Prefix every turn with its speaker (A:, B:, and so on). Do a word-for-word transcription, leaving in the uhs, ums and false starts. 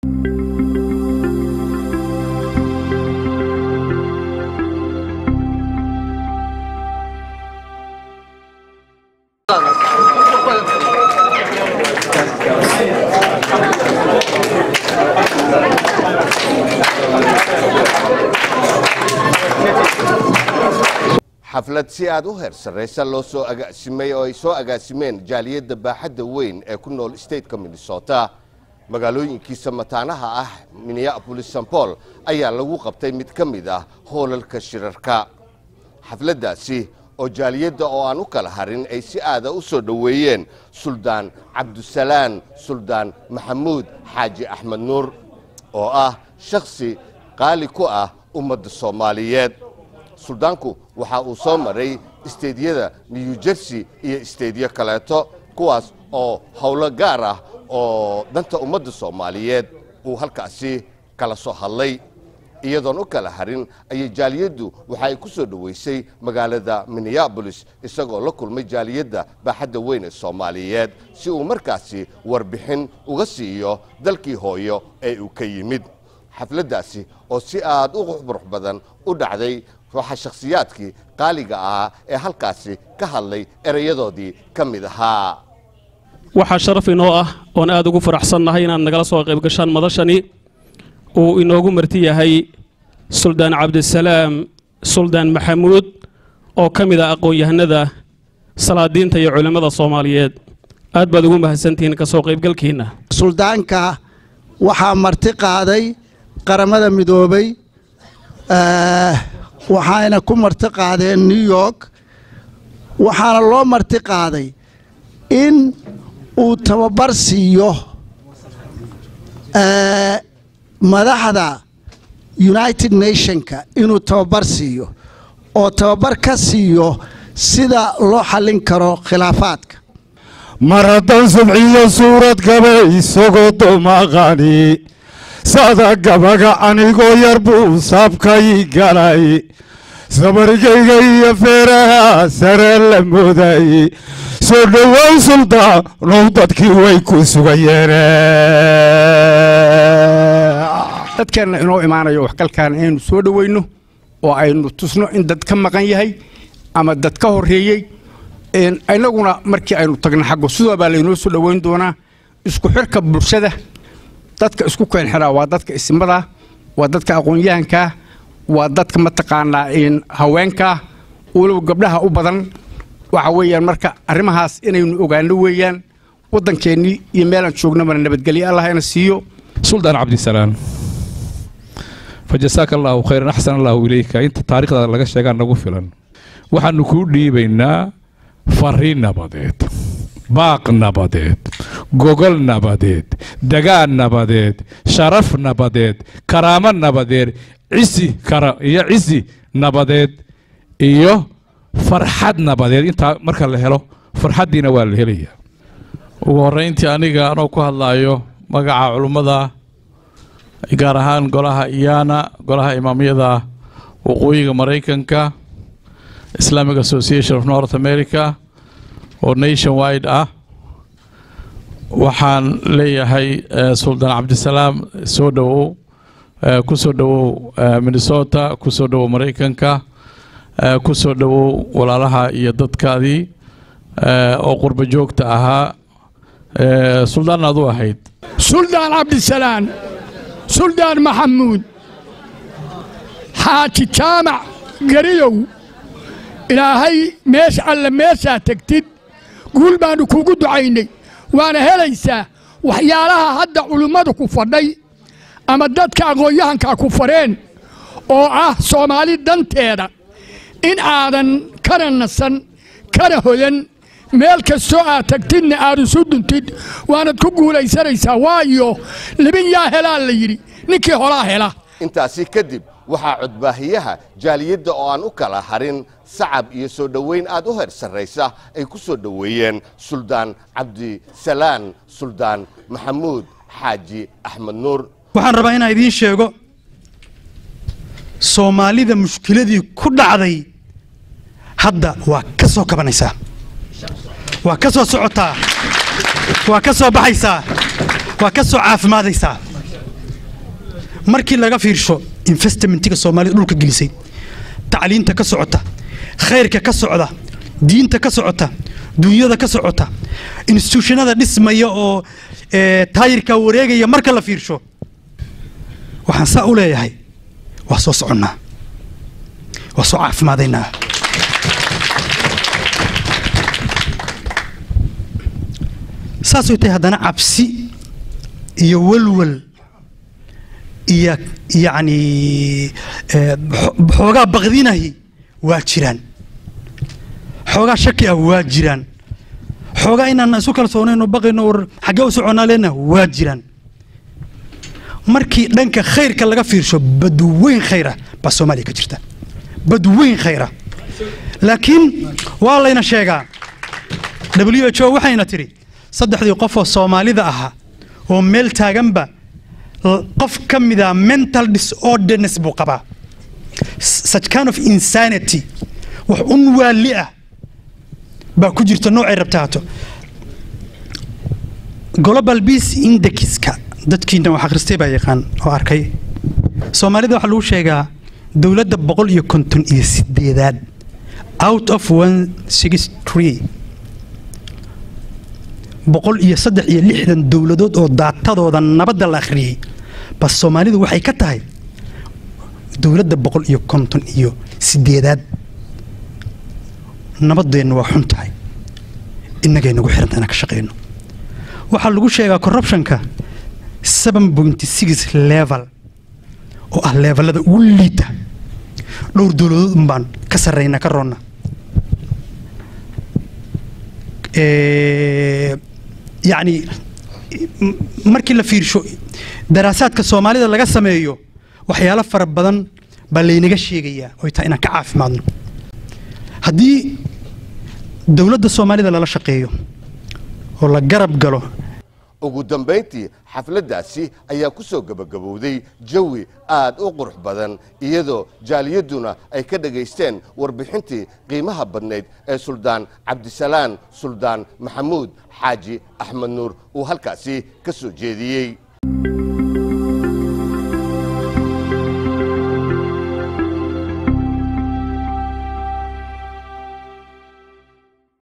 A: xaflad si aad u heer sareysa loo soo agaasimay oo ay soo agaasimeen jaaliyadda baaxadda weyn ee ku nool state-ka Minnesota magaalooyinkiisa mataanaha ah Minneapolis Saint Paul ayaa lagu qabtay mid ka mid ah hoolalka shirarka xafladdaasi oo jaaliyadda oo aan u kala harin ay si aad u soo dhaweeyeen Suldaan Cabdisalaam Suldaan Maxamuud Xaaji Axmed Nuur oo ah shakhsi qaali ku ah ummadda Soomaaliyeed suldaanku waxa uu soo maray isteediyada New Jersey iyo isteediyo kaleeto kuwaas oo hawlo gaar ah oo danta ummadda Soomaaliyeed uu halkaasi kala soo hadlay iyadoon u kala harin ay jaaliyaddu waxa ay ku soo dhaweysay magaalada Minneapolis isagoo la kulmay jaaliyadda baaxadda weyn ee Soomaaliyeed si uu markaasi warbixin uga siiyo dalkii hooyo ee uu ka yimid xafladdaasi oo si aad u qurux badan u dhacday waxa shakhsiyaadkii qaaliga ah ee halkaasi ka hadlay erayadoodii ka mid ahaa
B: waxa sharaf inoo ah oo aad ugu faraxsannahay inaan nagala soo qayb gashaan madashani oo inoogu marti yahay Suldaan Cabdisalaam Suldaan Maxamuud oo ka mid ah aqoon-yahanada salaadiinta iyo culimada Soomaaliyeed aad baad ugu mahadsantihiin ka soo qaybgalkiina
C: suldaanka waxa marti qaaday qaramada midoobay waxaana ku marti qaadeen New York waxaana loo marti qaaday in uu tababar siiyo madaxda United Nationska inuu tababar siiyo oo tababar ka siiyo sida loo xallin karo khilaafaadka
D: maradan subciyo suurad gabay isagoo dumaqani sada gabaga anigoo yar buu saabkay galay sabarigayga iyo feeraha sare la mooday soo dhawow suldaanow dadkii way ku sugayeen
E: dadkeenna inoo imaanayo waxgalkaan aynu soo dhaweyno oo aynu tusno in dad ka maqan yahay ama dad ka horeeyay inaguna markii aynu tagno xaggo sidoo baa laynoo soo dhaweyn doonaa isku xirka bulshada dadka isku keen xiraa waa dadka ismada waa dadka aqoon-yahanka waa dadka mataqaanaa in haweenka walow gabdhaha u badan waxa weeyaan marka arrimahaas inaynu ogaano weeyaan waddankeennii iyo meelaan joognaba nabadgelyo allah ina siiyo
F: Suldaan Cabdisalaam فجزاك الله خيرا أحسن الله إليك أنت تاريخ لك شيء عن نقول فلان وحن نكودي بيننا فرين نبادات باق نبادات جوجل نبادات دجاج نبادات شرف نبادات كرامة نبادات عزي كرا يا عزي نبادات إيوه فرحات نبادات أنت مركل هلو فرحات دينا والهلية ورينتي أنا أنا كهلا أيوه مقع علماء gaar ahaan golaha iyana golaha imaamiyada waqooyiga Mareykanka Islamic Association of North America oo nationwide ah waxaan leeyahay Suldaan Cabdisalaam soo dhawow ku soo dhawow Minnesota ku soo dhawow Mareykanka ku soo dhawow walaalaha iyo dadkaadii oo qurba joogta ahaa Suldaan aad u ahayd
G: Suldaan Cabdisalaam سلطان محمود حاجي جامع قريو إلهي ميش على ميشا تكتد قول ما نكوكو دعيني وانا هليسا وحيالها هدى علمات كفرني أما دادك أغوياهن كفرين oo ah Soomaali danteeda in aadan kana nasan kana hoyan meel kasto aad tagtidna aad isu duntid waanad ku guulaysanaysaa waayo libin yaa helaa la yiri ninkii holaa hela
A: intaasi kadib waxaa codbaahiyaha jaaliyadda oo aan u kala harin sacab iyo soo dhaweyn aad u heer sareysa ay ku soo dhaweeyeen Suldaan Cabdisalaam Suldaan Maxamuud Xaaji Axmed Nuur
H: waxaan rabaa inaan idiin sheego Soomaalida mushkiladii ku dhacday hadda waa ka soo kabanaysaa waa ka soo socotaa waa ka soo baxaysaa waa ka soo caafimaadaysaa markii laga fiirsho investmentiga Soomaaliya dhulka gelisay tacliinta ka socota khayrka ka socda diinta ka socota dunyada ka socota institutionada dhismaya oo ee taayirka wareegaya marka la fiirsho waxaan saa u leeyahay waa soo soconnaa waa soo caafimaadaynaa saasoo tahay haddana cabsi iyo walwal iyo yani xoogaa baqdinahi waa jiraan xoogaa shaki ah waa jiraan xoogaa inaan isu kalsoonayno baqayno war xagee u soconaa leena waa jiraan markii dhanka khayrka laga fiirsho badweyn khayra ba Soomaaliya ka jirta badweyn khayra laakiin waa layna sheegaa W H O waxayna tiri saddexdii qof oo Soomaalida ahaa oo meel taaganba qof kamida mental disorderness buu qabaa such kind of insanity wax un waali ah ba ku jirta noocay rabtaato global peace index-ka dadkiina waxa akhristay baa yaqaan oo arkay Soomaalida waxa lagu sheegaa dawladda boqol iyo konton iyo sideedaad out of one sixty-three boqol iyo saddex iyo lixdan dawladood oo daatadooda nabadda la akhriyay bas Soomaalidu waxay ka tahay dawladda boqol iyo konton iyo sideedaad nabadeena waa xun tahay innaga inagu xirantaana ka shaqeyno waxa lagu sheegaa corruptionka seven point six level oo ah levelada ugu liita dhowr dawladood baan ka sarreeyna ka roona ee يعني markii la fiirsho daraasaadka Soomaalida laga sameeyo waxyaalo fara badan baa laynaga sheegaya oo taa inaan ka caafimaadno hadii dawladda Soomaalida lala shaqeeyo oo la garab galo
A: ugu dambeyntii xafladdaasi ayaa ku soo gabagabowday jawi aad u qurux badan iyadoo jaaliyaduna ay ka dhageysteen warbixintii qiimaha badneed ee Suldaan Cabdisalaan Suldaan Maxamuud Xaaji Axmed Nuur uu halkaasi ka soo jeediyay.